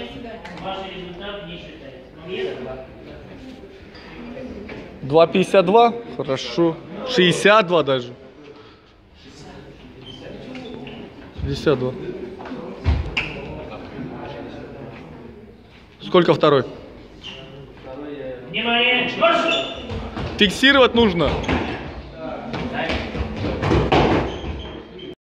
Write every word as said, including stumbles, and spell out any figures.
Ваш результат не считается. два пятьдесят два, хорошо. шестьдесят два даже. пятьдесят два. Сколько второй? Внимание! Фиксировать нужно.